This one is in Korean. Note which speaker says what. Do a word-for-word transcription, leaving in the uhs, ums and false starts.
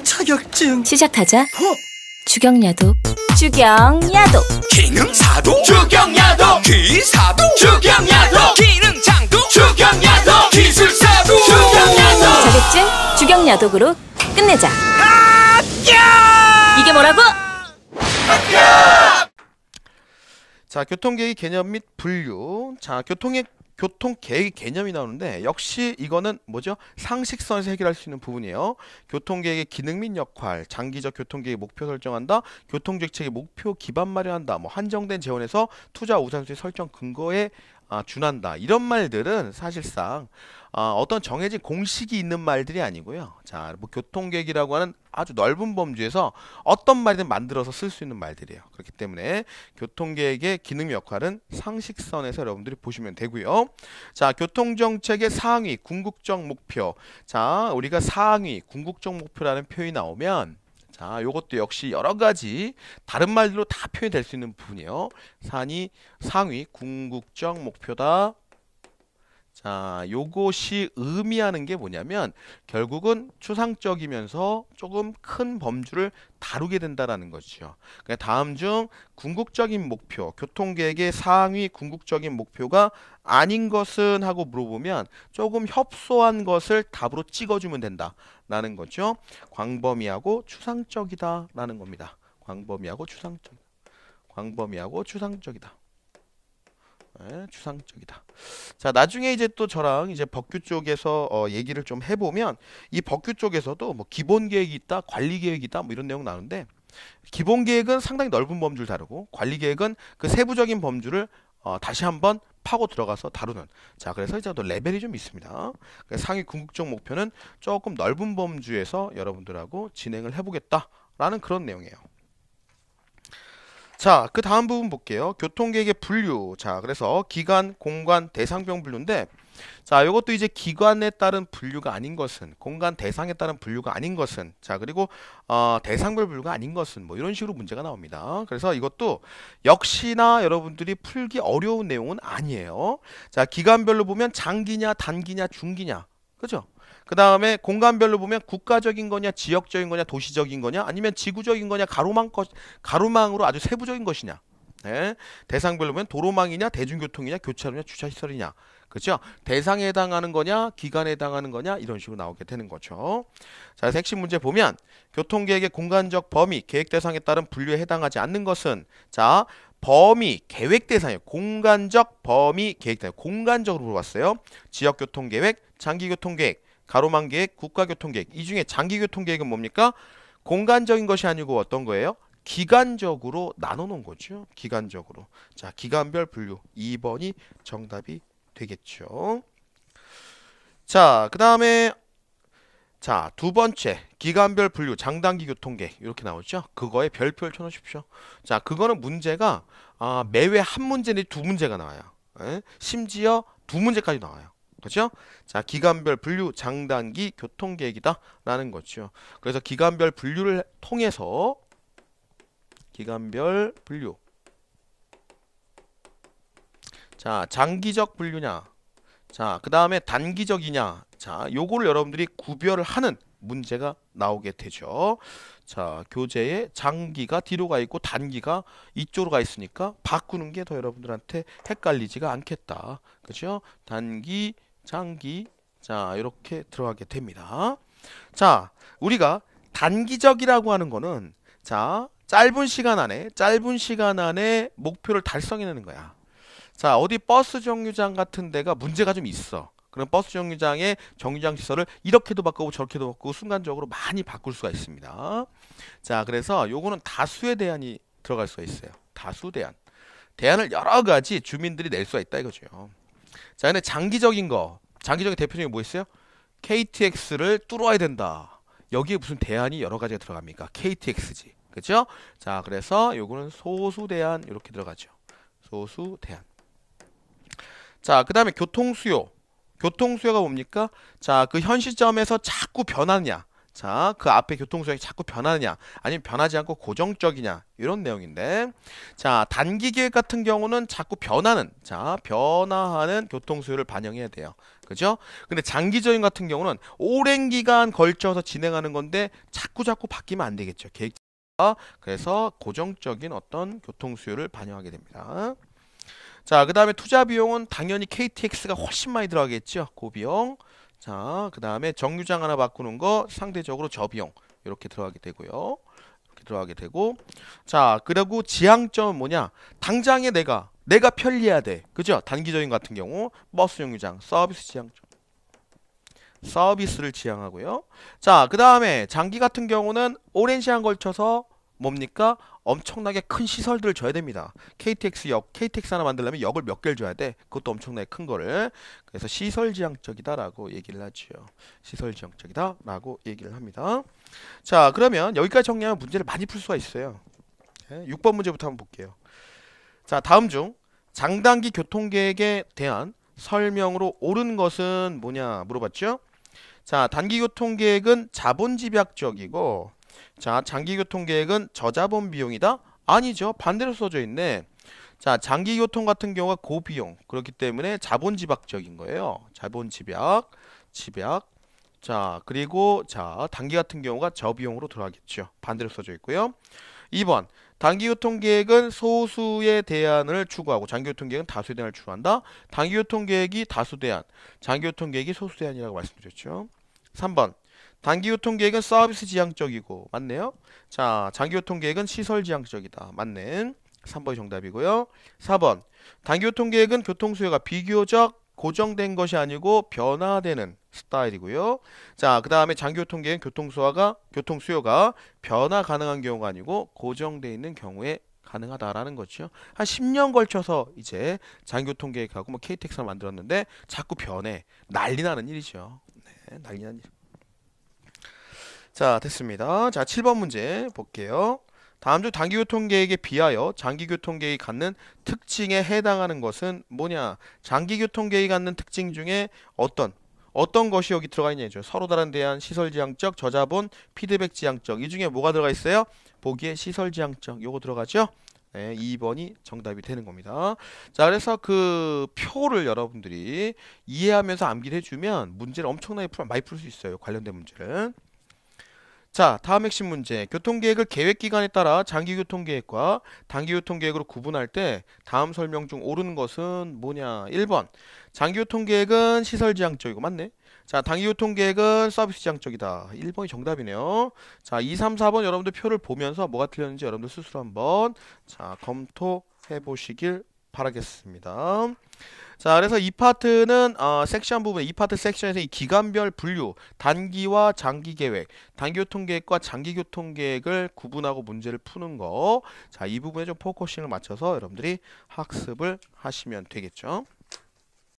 Speaker 1: 자격증.
Speaker 2: 시작하자.
Speaker 1: 어?
Speaker 2: 주경야도. 주경야도.
Speaker 3: 기능사도 주경야도. 기사도 주경야도. 기능장도 주경야도. 기술사도 주경야도.
Speaker 2: 자격증 주경야독으로 끝내자.
Speaker 3: 아!
Speaker 2: 이게 뭐라고?
Speaker 4: 자, 교통계획 개념 및 분류. 자, 교통의 교통계획 개념이 나오는데 역시 이거는 뭐죠? 상식선에서 해결할 수 있는 부분이에요. 교통계획의 기능 및 역할, 장기적 교통계획 목표 설정한다, 교통정책의 목표 기반 마련한다, 뭐 한정된 재원에서 투자 우선순위 설정 근거에 아, 준한다. 이런 말들은 사실상 아, 어떤 정해진 공식이 있는 말들이 아니고요. 자, 뭐 교통계획이라고 하는 아주 넓은 범주에서 어떤 말이든 만들어서 쓸 수 있는 말들이에요. 그렇기 때문에 교통계획의 기능 역할은 상식선에서 여러분들이 보시면 되고요. 자, 교통정책의 상위 궁극적 목표. 자, 우리가 상위 궁극적 목표라는 표현이 나오면 자, 요것도 역시 여러 가지 다른 말들로 다 표현이 될 수 있는 부분이에요. 상위, 상위 궁극적 목표다. 자, 요것이 의미하는 게 뭐냐면 결국은 추상적이면서 조금 큰 범주를 다루게 된다라는 거죠. 그러니까 다음 중 궁극적인 목표, 교통계획의 상위 궁극적인 목표가 아닌 것은 하고 물어보면 조금 협소한 것을 답으로 찍어주면 된다라는 거죠. 광범위하고 추상적이다라는 겁니다. 광범위하고 추상적, 광범위하고 추상적이다. 네, 추상적이다. 자, 나중에 이제 또 저랑 이제 법규 쪽에서 어, 얘기를 좀 해보면 이 법규 쪽에서도 뭐 기본 계획이 있다, 관리 계획이 있다, 뭐 이런 내용 나오는데 기본 계획은 상당히 넓은 범주를 다루고 관리 계획은 그 세부적인 범주를 어, 다시 한번 파고 들어가서 다루는. 자, 그래서 이제 또 레벨이 좀 있습니다. 그래서 상위 궁극적 목표는 조금 넓은 범주에서 여러분들하고 진행을 해보겠다라는 그런 내용이에요. 자, 그 다음 부분 볼게요. 교통계획의 분류. 자, 그래서 기간, 공간, 대상별 분류인데 자, 이것도 이제 기관에 따른 분류가 아닌 것은, 공간, 대상에 따른 분류가 아닌 것은, 자, 그리고 어, 대상별 분류가 아닌 것은 뭐 이런 식으로 문제가 나옵니다. 그래서 이것도 역시나 여러분들이 풀기 어려운 내용은 아니에요. 자, 기간별로 보면 장기냐, 단기냐, 중기냐, 그죠? 그 다음에 공간별로 보면 국가적인 거냐, 지역적인 거냐, 도시적인 거냐, 아니면 지구적인 거냐, 가로망 것, 가로망으로 아주 세부적인 것이냐. 네. 대상별로 보면 도로망이냐, 대중교통이냐, 교차로냐, 주차시설이냐. 그렇죠? 대상에 해당하는 거냐, 기간에 해당하는 거냐, 이런 식으로 나오게 되는 거죠. 자, 핵심 문제 보면 교통계획의 공간적 범위, 계획 대상에 따른 분류에 해당하지 않는 것은 자, 범위, 계획 대상이에요. 공간적 범위, 계획 대상. 공간적으로 물어봤어요. 지역교통계획, 장기교통계획, 가로망계획, 국가교통계획. 이 중에 장기교통계획은 뭡니까? 공간적인 것이 아니고 어떤 거예요? 기간적으로 나눠놓은 거죠. 기간적으로. 자, 기간별 분류. 이 번이 정답이 되겠죠. 자, 그 다음에 자, 두 번째 기간별 분류 장단기 교통계획 이렇게 나오죠. 그거에 별표를 쳐놓으십시오. 자, 그거는 문제가 아, 매회 한 문제 내지 두 문제가 나와요. 에? 심지어 두 문제까지 나와요. 그렇죠? 자, 기간별 분류 장단기 교통계획이다 라는 거죠. 그래서 기간별 분류를 통해서 기간별 분류. 자, 장기적 분류냐. 자, 그 다음에 단기적이냐. 자, 요거를 여러분들이 구별을 하는 문제가 나오게 되죠. 자, 교재에 장기가 뒤로 가 있고 단기가 이쪽으로 가 있으니까 바꾸는 게 더 여러분들한테 헷갈리지가 않겠다. 그렇죠? 단기, 장기. 자, 이렇게 들어가게 됩니다. 자, 우리가 단기적이라고 하는 거는 자, 짧은 시간 안에 짧은 시간 안에 목표를 달성해내는 거야. 자, 어디 버스 정류장 같은 데가 문제가 좀 있어. 그럼 버스 정류장의 정류장 시설을 이렇게도 바꾸고 저렇게도 바꾸고 순간적으로 많이 바꿀 수가 있습니다. 자, 그래서 요거는 다수의 대안이 들어갈 수가 있어요. 다수 대안. 대안을 여러 가지 주민들이 낼 수가 있다 이거죠. 자, 근데 장기적인 거, 장기적인 대표적인 게 뭐 있어요? 케이티엑스를 뚫어야 된다. 여기에 무슨 대안이 여러 가지가 들어갑니까? 케이티엑스지. 그죠? 자, 그래서 요거는 소수 대안 이렇게 들어가죠. 소수 대안. 자, 그 다음에 교통수요. 교통수요가 뭡니까? 자, 그 현 시점에서 자꾸 변하느냐. 자, 그 앞에 교통수행이 자꾸 변하느냐, 아니면 변하지 않고 고정적이냐, 이런 내용인데, 자, 단기 계획 같은 경우는 자꾸 변하는, 자, 변화하는 교통수요를 반영해야 돼요. 그죠? 근데 장기적인 같은 경우는 오랜 기간 걸쳐서 진행하는 건데 자꾸 자꾸 바뀌면 안 되겠죠. 계획. 그래서 고정적인 어떤 교통수요를 반영하게 됩니다. 자, 그 다음에 투자 비용은 당연히 케이티엑스가 훨씬 많이 들어가겠죠. 고비용. 자, 그 다음에 정류장 하나 바꾸는 거 상대적으로 저비용 이렇게 들어가게 되고요. 이렇게 들어가게 되고, 자, 그리고 지향점은 뭐냐? 당장에 내가 내가 편리해야 돼. 그죠? 단기적인 같은 경우 버스 정류장 서비스 지향점. 서비스를 지향하고요. 자, 그 다음에 장기 같은 경우는 오랜 시간 걸쳐서 뭡니까? 엄청나게 큰 시설들을 줘야 됩니다. 케이티엑스 역, 케이티엑스 하나 만들려면 역을 몇 개를 줘야 돼. 그것도 엄청나게 큰 거를. 그래서 시설지향적이다라고 얘기를 하죠. 시설지향적이다라고 얘기를 합니다. 자, 그러면 여기까지 정리하면 문제를 많이 풀 수가 있어요. 육 번 문제부터 한번 볼게요. 자, 다음 중 장단기 교통계획에 대한 설명으로 옳은 것은 뭐냐 물어봤죠? 자, 단기 교통계획은 자본 집약적이고, 자, 장기 교통계획은 저자본 비용이다? 아니죠. 반대로 써져 있네. 자, 장기 교통 같은 경우가 고비용. 그렇기 때문에 자본 집약적인 거예요. 자본 집약, 집약. 자, 그리고 자, 단기 같은 경우가 저비용으로 들어가겠죠. 반대로 써져 있고요. 이 번. 단기 교통계획은 소수의 대안을 추구하고 장기 교통계획은 다수의 대안을 추구한다. 단기 교통계획이 다수 대안, 장기 교통계획이 소수 대안이라고 말씀드렸죠. 삼 번. 단기 교통계획은 서비스 지향적이고, 맞네요. 자, 장기 교통계획은 시설 지향적이다. 맞네. 삼 번이 정답이고요. 사 번. 단기 교통계획은 교통수요가 비교적 고정된 것이 아니고 변화되는 스타일이고요. 자, 그 다음에 장기 교통계획은 교통수요가 교통수요가 변화 가능한 경우가 아니고 고정되어 있는 경우에 가능하다라는 거죠. 한 십 년 걸쳐서 이제 장기 교통계획하고 뭐 케이티엑스를 만들었는데 자꾸 변해. 난리 나는 일이죠. 네, 난리 나는 일. 자, 됐습니다. 자, 칠 번 문제 볼게요. 다음 중 단기교통계획에 비하여 장기교통계획이 갖는 특징에 해당하는 것은 뭐냐? 장기교통계획이 갖는 특징 중에 어떤 어떤 것이 여기 들어가 있냐죠. 서로 다른 대안, 시설지향적, 저자본, 피드백 지향적. 이 중에 뭐가 들어가 있어요? 보기에 시설지향적. 요거 들어가죠? 네, 이 번이 정답이 되는 겁니다. 자, 그래서 그 표를 여러분들이 이해하면서 암기를 해주면 문제를 엄청나게 풀, 많이 풀 수 있어요. 관련된 문제를. 자, 다음 핵심 문제. 교통계획을 계획기간에 따라 장기교통계획과 단기교통계획으로 구분할 때 다음 설명 중 옳은 것은 뭐냐? 일 번. 장기교통계획은 시설지향적이고, 맞네. 자, 단기교통계획은 서비스지향적이다. 일 번이 정답이네요. 자, 이, 삼, 사 번 여러분들 표를 보면서 뭐가 틀렸는지 여러분들 스스로 한번 자, 검토해 보시길 바라겠습니다. 자, 그래서 이 파트는 어, 섹션 부분, 이 파트 섹션에서 이 기간별 분류, 단기와 장기 계획, 단기 교통 계획과 장기 교통 계획을 구분하고 문제를 푸는 거. 자, 이 부분에 좀 포커싱을 맞춰서 여러분들이 학습을 하시면 되겠죠.